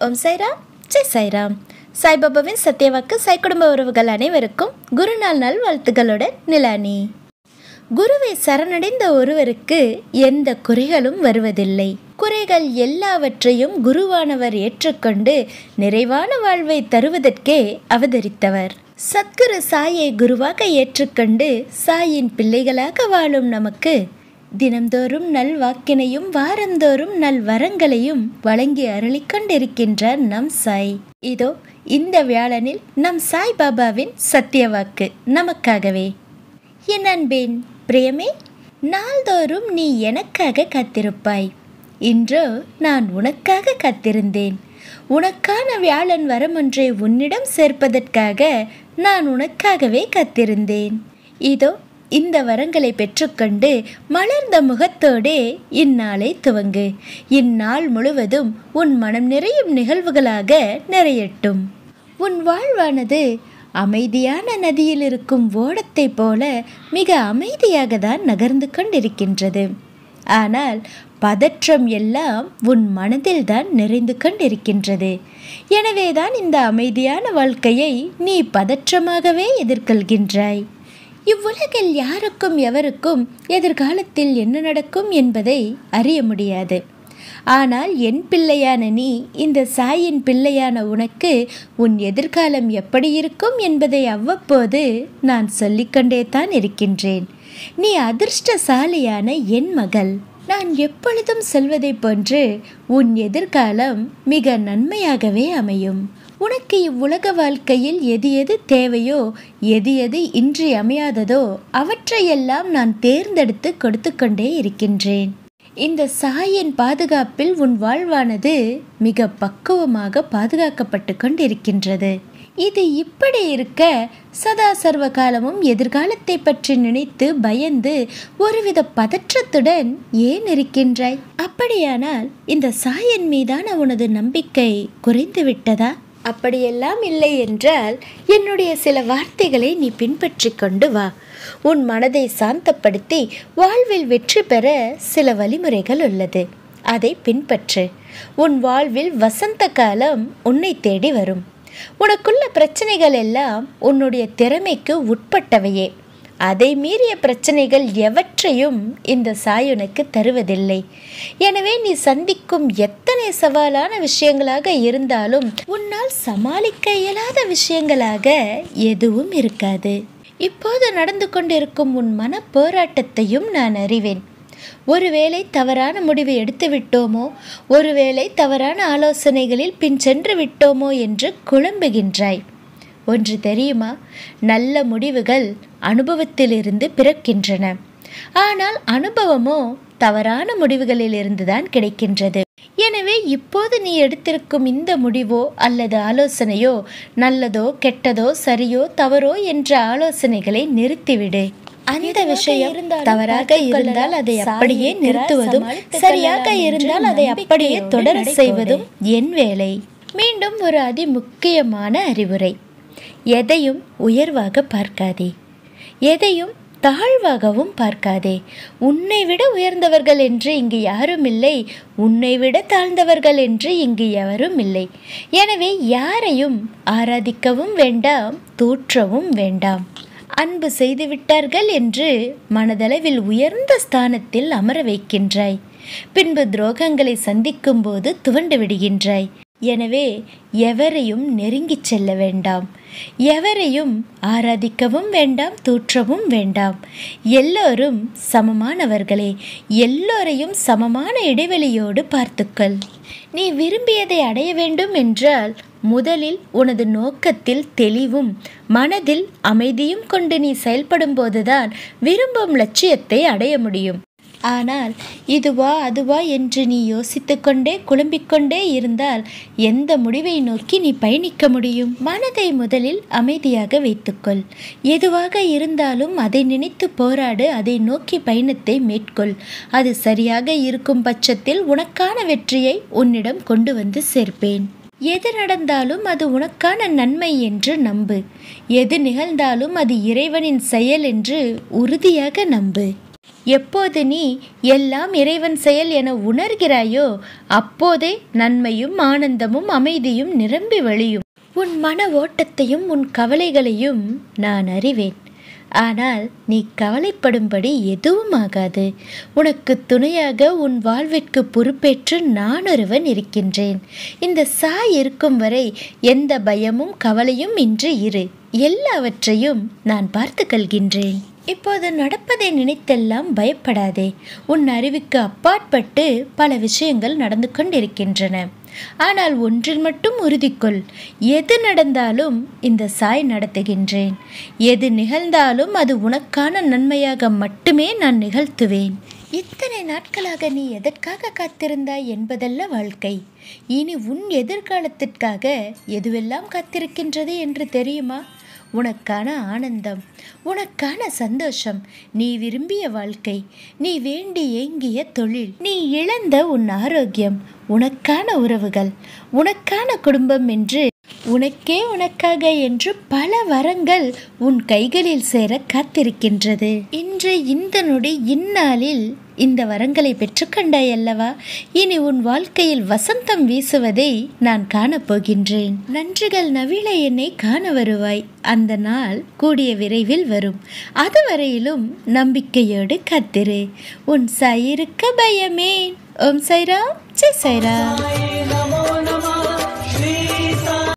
ஓம் சாய்ராம், ஜெய் சாய்ராம். சாய்பாபாவின் சத்யவாக்கு சாய் குடும்ப உறவுகள் அனைவருக்கும் குருநாள் நாள் வாழ்த்துக்களுடன் நிலானி. குருவை சரணடைந்த ஒருவருக்கு எந்த குறைகளும் வருவதில்லை. குறைகள் எல்லாவற்றையும் குருவானவர் ஏற்றுக்கொண்டு நிறைவான வாழ்வை தருவதற்கே அவதரித்தவர். சத்குரு சாயை குருவாக ஏற்றுக்கொண்டு சாயின் பிள்ளைகளாக வாழும் நமக்கு தினம்தோறும் நல் வாக்கினையும் வாரந்தோறும் நல் வரங்களையும் வழங்கி அருளிக்கொண்டிருக்கின்றார் நம் சாய். இதோ இந்த வியாழனில் நம் சாய்பாபாவின் சத்யவாக்கு நமக்காகவே. என் அன்பேன் பிரியமே, நாள்தோறும் நீ எனக்காக காத்திருப்பாய். இன்றோ நான் உனக்காக காத்திருந்தேன். உனக்கான வியாழன் வரம் ஒன்றை உன்னிடம் சேர்ப்பதற்காக நான் உனக்காகவே காத்திருந்தேன். இதோ இந்த வரங்களை பெற்றுக்கொண்டு மலர்ந்த முகத்தோடே இந்நாளை துவங்கு. இந்நாள் முழுவதும் உன் மனம் நிறையும் நிகழ்வுகளாக நிறையட்டும். உன் வாழ்வானது அமைதியான நதியில் இருக்கும் ஓடத்தை போல மிக அமைதியாக தான் நகர்ந்து கொண்டிருக்கின்றது. ஆனால் பதற்றம் எல்லாம் உன் மனதில் தான் நிறைந்து கொண்டிருக்கின்றது. எனவேதான் இந்த அமைதியான வாழ்க்கையை நீ பதற்றமாகவே எதிர்கொள்கின்றாய். இவ்வுலகில் யாருக்கும் எவருக்கும் எதிர்காலத்தில் என்ன நடக்கும் என்பதை அறிய முடியாது. ஆனால் என் பிள்ளையான நீ, இந்த சாயின் பிள்ளையான உனக்கு உன் எதிர்காலம் எப்படி இருக்கும் என்பதை அவ்வப்போது நான் சொல்லிக்கொண்டே தான் இருக்கின்றேன். நீ அதிர்ஷ்டசாலியான என் மகள். நான் எப்பொழுதும் சொல்வதை போன்று உன் எதிர்காலம் மிக நன்மையாகவே அமையும். உனக்கு இவ்வுலக வாழ்க்கையில் எது எது தேவையோ, எது எது இன்றி அமையாததோ அவற்றையெல்லாம் நான் தேர்ந்தெடுத்து கொடுத்து கொண்டே இருக்கின்றேன். இந்த சாயின் பாதுகாப்பில் உன் வாழ்வானது மிக பக்குவமாக பாதுகாக்கப்பட்டு கொண்டிருக்கின்றது. இது இப்படி இருக்க சதா சர்வ காலமும் எதிர்காலத்தை பற்றி நினைத்து பயந்து ஒருவித பதற்றத்துடன் ஏன் இருக்கின்றாய்? அப்படியானால் இந்த சாயின் மீதான உனது நம்பிக்கை குறைந்து விட்டதா? அப்படியெல்லாம் இல்லை என்றால் என்னுடைய சில வார்த்தைகளை நீ பின்பற்றி கொண்டு வா. உன் மனதை சாந்தப்படுத்தி வாழ்வில் வெற்றி பெற சில வழிமுறைகள் உள்ளது. அதை பின்பற்று. உன் வாழ்வில் வசந்த காலம் உன்னை தேடி வரும். உனக்குள்ள பிரச்சனைகள் எல்லாம் உன்னுடைய திறமைக்கு உட்பட்டவையே. அதை மீறிய பிரச்சனைகள் எவற்றையும் இந்த சாய் உனக்கு தருவதில்லை. எனவே நீ சந்திக்கும் எத்தனை சவாலான விஷயங்களாக இருந்தாலும் உன்னால் சமாளிக்க இயலாத விஷயங்களாக எதுவும் இருக்காது. இப்போது நடந்து கொண்டிருக்கும் உன் மன போராட்டத்தையும் நான் அறிவேன். ஒருவேளை தவறான முடிவு எடுத்து விட்டோமோ, ஒருவேளை தவறான ஆலோசனைகளில் பின் சென்று விட்டோமோ என்று குழம்புகின்றாய். ஒன்று தெரியுமா? நல்ல முடிவுகள் அனுபவத்திலிருந்து பிறக்கின்றன. ஆனால் அனுபவமோ தவறான முடிவுகளிலிருந்து தான் கிடைக்கின்றது. எனவே இப்போது நீ எடுத்திருக்கும் இந்த முடிவோ அல்லது ஆலோசனையோ நல்லதோ கெட்டதோ சரியோ தவறோ என்ற ஆலோசனைகளை நிறுத்திவிடு. அந்த விஷயம் தவறாக இருந்தால் அதை அப்படியே நிறுத்துவதும், சரியாக இருந்தால் அதை அப்படியே தொடர செய்வதும் என் வேலை. மீண்டும் ஒரு அதிமுக்கியமான அறிவுரை: எதையும் உயர்வாக பார்க்காதே, எதையும் தாழ்வாகவும் பார்க்காதே. உன்னை விட உயர்ந்தவர்கள் என்று இங்கு யாரும் இல்லை, உன்னை விட தாழ்ந்தவர்கள் என்று இங்கு எவரும் இல்லை. எனவே யாரையும் ஆராதிக்கவும் வேண்டாம், தூற்றவும் வேண்டாம். அன்பு செய்து விட்டார்கள் என்று மனதளவில் உயர்ந்த ஸ்தானத்தில் அமர வைக்கின்றாய். பின்பு துரோகங்களை சந்திக்கும் போது துவண்டு விடுகின்றாய். எனவே எவரையும் நெருங்கிச் செல்ல வேண்டாம், எவரையும் ஆராதிக்கவும் வேண்டாம், தூற்றவும் வேண்டாம். எல்லோரும் சமமானவர்களே. எல்லோரையும் சமமான இடைவெளியோடு பார்த்துக்கள். நீ விரும்பியதை அடைய வேண்டும் என்றால் முதலில் உனது நோக்கத்தில் தெளிவும் மனதில் அமைதியும் கொண்டு நீ செயல்படும் போதுதான் விரும்பும் லட்சியத்தை அடைய முடியும். ஆனால் இதுவா அதுவா என்று நீ யோசித்து கொண்டே குழம்பிக்கொண்டே இருந்தால் எந்த முடிவை நோக்கி நீ பயணிக்க முடியும்? மனதை முதலில் அமைதியாக வைத்துக்கொள். எதுவாக இருந்தாலும் அதை நினைத்து போராடு, அதை நோக்கி பயணத்தை மேற்கொள். அது சரியாக இருக்கும் பட்சத்தில் உனக்கான வெற்றியை உன்னிடம் கொண்டு வந்து சேர்ப்பேன். எது நடந்தாலும் அது உனக்கான நன்மை என்று நம்பு. எது நிகழ்ந்தாலும் அது இறைவனின் செயல் என்று உறுதியாக நம்பு. எப்போது நீ எல்லாம் இறைவன் செயல் என உணர்கிறாயோ அப்போதே நன்மையும் ஆனந்தமும் அமைதியும் நிரம்பி வழியும். உன் மன ஓட்டத்தையும் உன் கவலைகளையும் நான் அறிவேன். ஆனால் நீ கவலைப்படும்படி எதுவும் ஆகாது. உனக்கு துணையாக உன் வாழ்விற்கு பொறுப்பேற்று நான் ஒருவன் இருக்கின்றேன். இந்த சாய் இருக்கும் வரை எந்த பயமும் கவலையும் இன்றி இரு. எல்லாவற்றையும் நான் பார்த்து கொள்கின்றேன். இப்போது நடப்பதை நினைத்தெல்லாம் பயப்படாதே. உன் அறிவுக்கு அப்பாற்பட்டு பல விஷயங்கள் நடந்து கொண்டிருக்கின்றன. ஆனால் ஒன்றில் மட்டும் உறுதி கொள். எது நடந்தாலும் இந்த சாய் நடத்துகின்றேன். எது நிகழ்ந்தாலும் அது உனக்கான நன்மையாக மட்டுமே நான் நிகழ்த்துவேன். இத்தனை நாட்களாக நீ எதற்காக காத்திருந்தாய் என்பதல்ல வாழ்க்கை. இனி உன் எதிர்காலத்திற்காக எதுவெல்லாம் காத்திருக்கின்றது என்று தெரியுமா? உனக்கான ஆனந்தம், உனக்கான சந்தோஷம், நீ விரும்பிய வாழ்க்கை, நீ வேண்டி ஏங்கிய தொழில், நீ இழந்த உன் ஆரோக்கியம், உனக்கான உறவுகள், உனக்கான குடும்பம் என்று உனக்காக என்று பல வரங்கள் உன் கைகளில் சேர காத்திருக்கின்றது. இன்று இந்த நொடி இந்நாளில் இந்த வரங்களை பெற்றுக்கொண்டாய் அல்லவா? இனி உன் வாழ்க்கையில் வசந்தம் வீசுவதை நான் காணப்போகின்றேன். நன்றிகள் நவில என்னை காண வருவாய். அந்த நாள் கூடிய விரைவில் வரும். அதுவரையிலும் நம்பிக்கையோடு காத்திரு. உன் சாய் இருக்க பயமேன். ஓம் சாய்ராம், ஜெய் சாய்ராம்.